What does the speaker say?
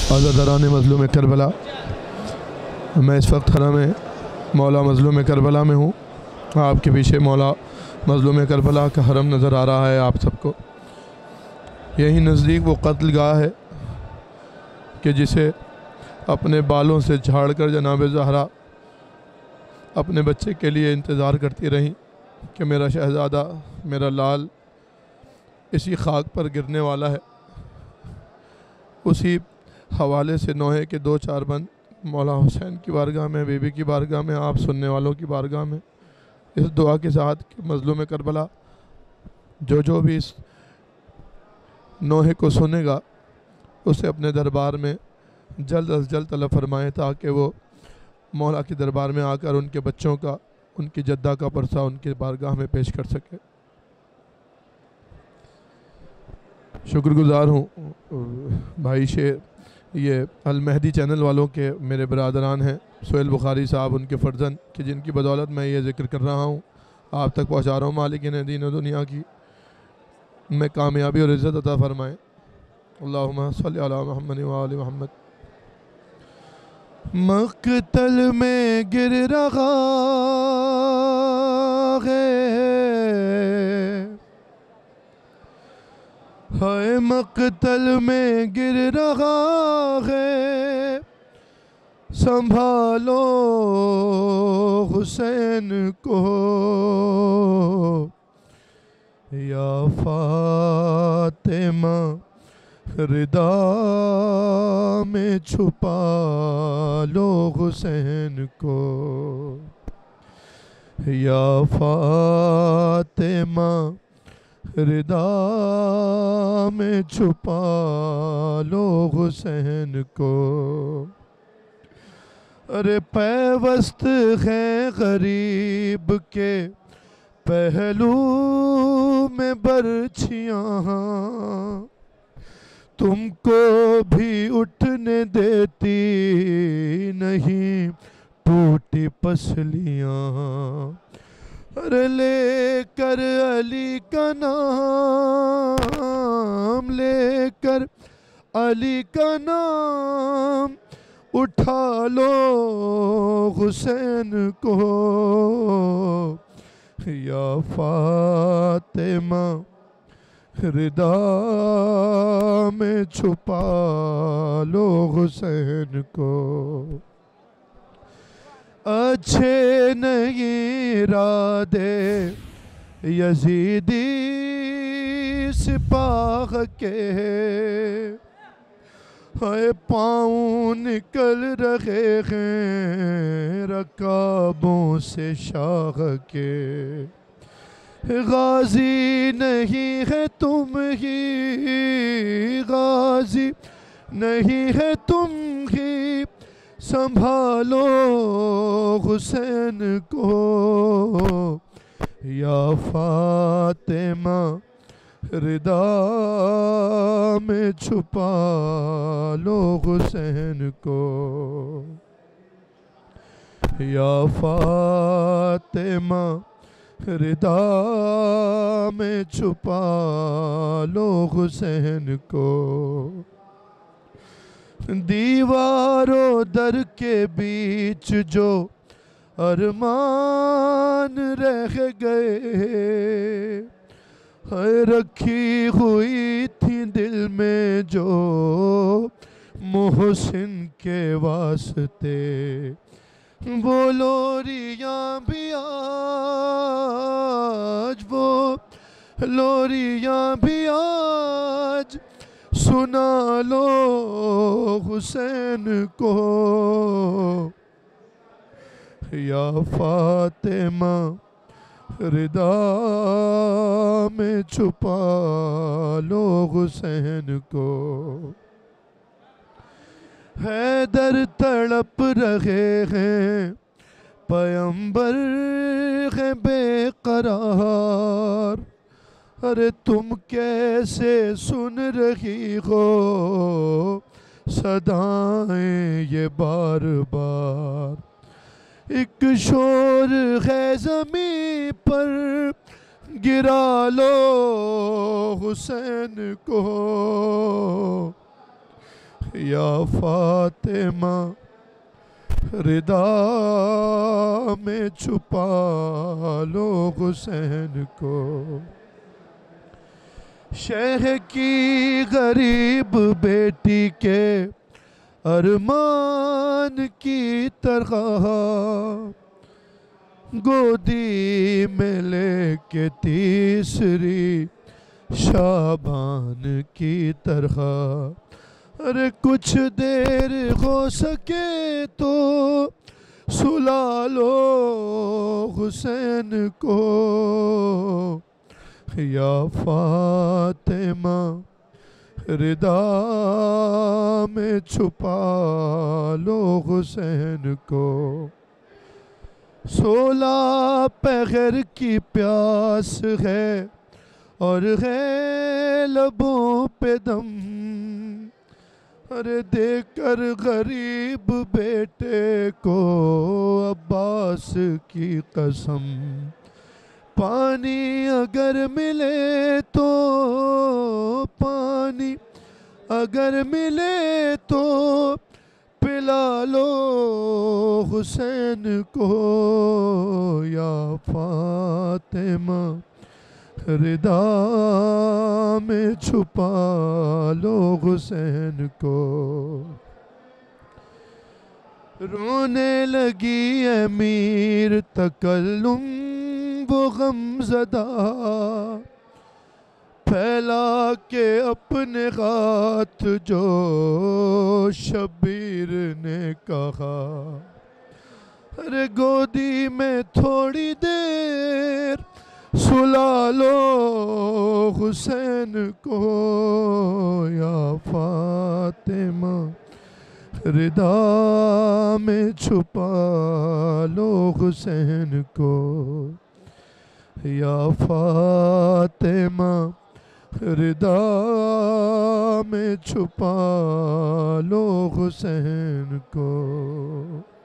अज़ादरान मज़लूम Karbala, मैं इस वक्त हरम में मौला मज़लूम करबला में हूँ। आपके पीछे मौला मज़लूम करबला का हरम नज़र आ रहा है आप सबको। यही नज़दीक वो कत्ल गाह है कि जिसे अपने बालों से झाड़ कर जनाब ज़हरा अपने बच्चे के लिए इंतज़ार करती रहीं कि मेरा शहज़ादा, मेरा लाल इसी खाक पर गिरने वाला है। उसी हवाले से नोहे के 2-4 बंद मौला हुसैन की बारगाह में, बीबी की बारगाह में, आप सुनने वालों की बारगाह में इस दुआ के साथ कि मज़लूम करबला जो भी इस नोहे को सुनेगा उसे अपने दरबार में जल्द अज जल्द तलब फरमाएँ ताकि वो मौला के दरबार में आकर उनके बच्चों का, उनकी जद्दा का परसा उनके बारगाह में पेश कर सके। शुक्रगुज़ार हूँ भाई शेर, ये अल मेहदी चैनल वालों के मेरे बरादरान हैं, सोहेल बुखारी साहब, उनके फ़र्जंद कि जिनकी बदौलत मैं ये ज़िक्र कर रहा हूँ, आप तक पहुँचा रहा हूँ। मालिकिन दीन और दुनिया की मैं कामयाबी और इज़्ज़त अता फ़रमाएँ। अल्लाहुम्मा सल्ली अला मुहम्मद व आलि मुहम्मद। मक़तल में गिर रहा है, मक़तल में गिर रहा है, संभालो हुसैन को, या फातिमा रिदा में छुपा लो हुसैन को, या फातिमा रिदा में छुपा लो हुसैन को। अरे पैवस्त है गरीब के पहलू में बरछियाँ, तुमको भी उठने देती नहीं टूटी पसलियाँ। अरे लेकर अली का नाम, लेकर अली का नाम, उठा लो हुसैन को, या फातिमा रिदा में छुपा लो हुसैन को। अच्छे नहीं इरादे यजीदी सिपाह के, हाय पाँव निकल रहे हैं रकाबों से शाह के। गाजी नहीं है तुम ही, गाजी नहीं है तुम ही, संभालो हुसैन को, या फातिमा रिदा में छुपा लो हुसैन को, या फातिमा रिदा में छुपा लो हुसैन को। दीवारों दर के बीच जो अरमान रह गए, है रखी हुई थी दिल में जो मोहसिन के वास्ते, वो लोरियाँ भी आज, वो लोरियाँ भी आज, सुना लो हुसैन को, या फातिमा रिदा में छुपा लो हुसैन को। हैदर तड़प रहे हैं, पैगंबर है बेकरार, अरे तुम कैसे सुन रही हो सदाएं ये बार बार। एक शोर है ज़मीं पर, गिरा लो हुसैन को, या फातिमा रिदा में छुपा लो हुसैन को। शह की गरीब बेटी के अरमान की तरह गोदी में लेके तीसरी शाबान की तरह। अरे कुछ देर हो सके तो सुला लो हुसैन को। या फातिमा रिदा में छुपा लो हुसैन को। 16 पहर की प्यास है और है लबों पे दम। अरे देकर गरीब बेटे को अब्बास की कसम। पानी अगर मिले तो पानी अगर मिले तो पिला लो हुसैन को। या फातिमा रिदा में छुपा लो हुसैन को। रोने लगी अमीर तकल्लुम वो गमज़दा। फैला के अपने हाथ जो शबीर ने कहा। अरे गोदी में थोड़ी देर सुला लो हुसैन को। या फातिमा रिदा में छुपा लो हुसैन को। या फातिमा रिदा में छुपा लो हुसैन को।